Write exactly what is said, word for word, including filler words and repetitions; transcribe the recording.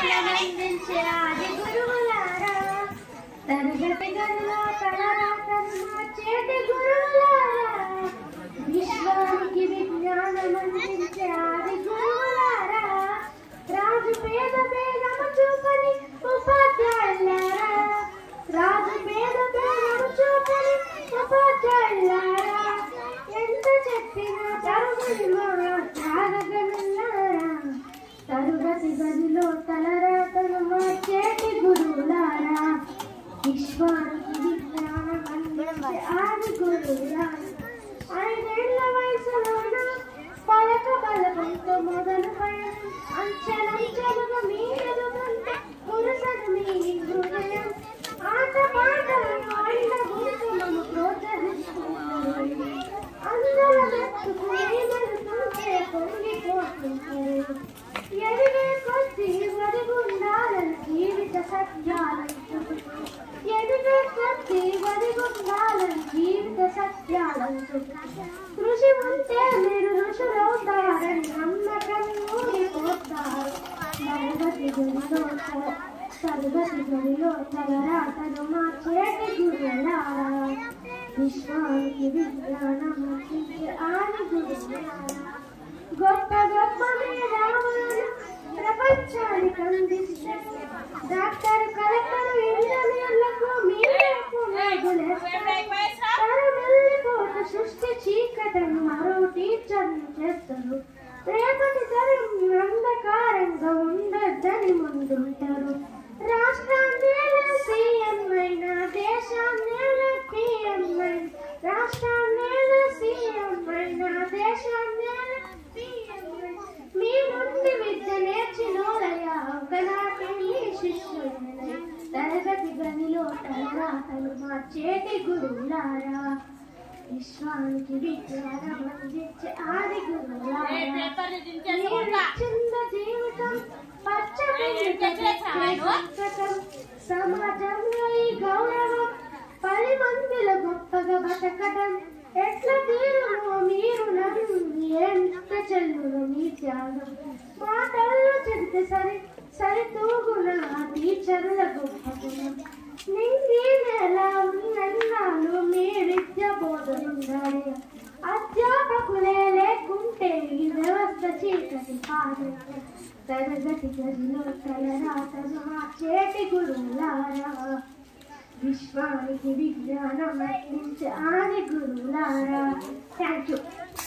విజ్ఞానమందించే ఆది గురువులారా, తరగతి గదిలో తలరాతను మార్చేటి గురువులారా, విశ్వానికి విజ్ఞానమందించే ఆది గురువులారా, రాజు పేద భేదము చూపని ఉపాధ్యాయులారా, రాజు పేద భేదము చూపని ఉపాధ్యాయులారా, ఎంత చెప్పినా తరుగులో త్యాగగనులారా, తరుగతి గదిలో తలరాతను మార్చేటి గురువులారా, విశ్వానికి విజ్ఞానం అందించే ఆది గురువులారా. ఐదేళ్ల వయసులోన పలక బలకంతో మొదలు పైన అంచెలంచెలుగా మీరెదుగుంటే మురసదు మీ హృదయం, ఆట పాటలను ఆడిన గురుతులను ప్రోత్సహిస్తున్నారు, అందర మెచ్చుకు ఏమనుకుంటే పొంగిపోతుంటారు, ఎదిగే కొద్ది వదిగుండాలని జీవిత సత్యాలను చెబుతూ, ఎదిగే కొద్ది వదిగుండాలని జీవిత సత్యాలను చెబుతూ, కృషి ఉంటే మీరు ఋషులవుతారని నమ్మకం ఊరిపోతారు. తరగతి గదిలో తరగతి గదిలో తలరాతను మార్చేటి గురువులారా, విశ్వానికి విజ్ఞానం అందించే ఆది గురువులారా, గొప్ప గొప్ప మేధావులను ప్రపంచానికి అందిస్తే డాక్టర్ కలెక్టర్ ఇంజనీర్లకు మీకు తరమెల్లిపోత సృష్టి చీకటను మరో టీచర్ను చేస్తారు, రేపటి తరం అంధకారంగా ఉండొద్దని ముందుంటారు, రాష్ట్రాన్ని సీఎం అయినా దేశాన్ని పిఎం అయినా, రాష్ట్రాన్ని సీఎం అయినా దేశాన్ని పిఎం అయినా, మీ నుండి విద్య నేర్చినోరయ్యా ఒకనాటి మీ శిష్యులై, తరగతి గదిలో తలరాతలు మార్చేటి గురువులారా, విశ్వానికి విజ్ఞానం అందించే ఆది గురువులారా, మీరిచ్చిన జీవితం సమాజంలో ఈ గౌరవం పది మందిలో గొప్పగా బతకడం ఎట్లా తీరునో మీరు నన్ను ఎంత చెల్లును మీ త్యాగం, మాటల్లో చెబితే సరి సరితూగున టీచర్ల గొప్పతనం, నింగి నెల ఉన్నన్నాళ్ళు మీ విద్య బోధనుండాలి, అధ్యాపకులే లేకుంటే ఈ వ్యవస్థ చీకటి పాడదు, తరగతి గదిలో తలరాతను మార్చేటి గురువులారా, విశ్వానికి విజ్ఞానం అందించే ఆది గురువులారా. Thank you.